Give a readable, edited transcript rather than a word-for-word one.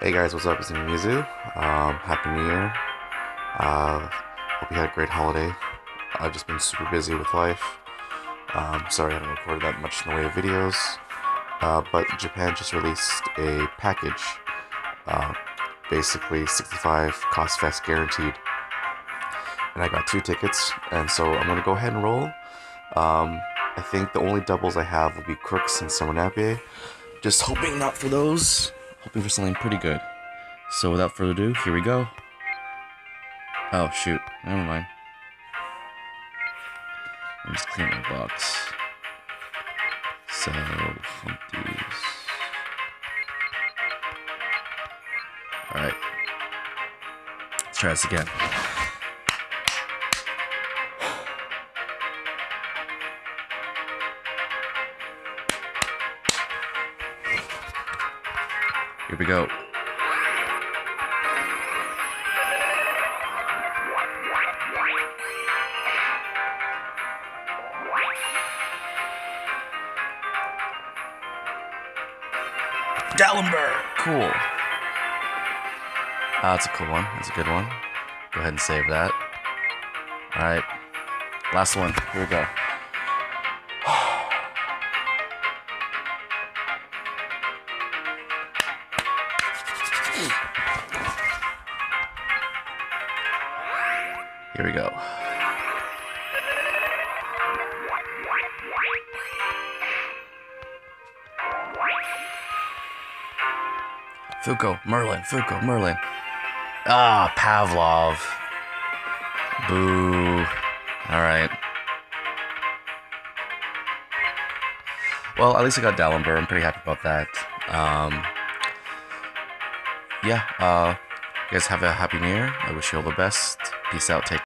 Hey guys, what's up? It's Mizu. Happy New Year. Hope you had a great holiday. I've just been super busy with life. Sorry I haven't recorded that much in the way of videos. But Japan just released a package. Uh, Basically 65 cost fest guaranteed. And I got 2 tickets, and so I'm gonna go ahead and roll. I think the only doubles I have will be Crooks and Semonape. Just hoping not for those. Hoping for something pretty good. So without further ado, here we go. Oh shoot, never mind. Let me just clean my box. So, Humpties. Alright. Let's try this again. Here we go. Dalembert! Cool. That's a cool one. That's a good one. Go ahead and save that. Alright. Last one. Here we go. Here we go. Fuko, Merlin. Ah, Pavlov. Boo. Alright. Well, at least I got Dalembert. I'm pretty happy about that. You guys have a happy new year. I wish you all the best. Peace out. Take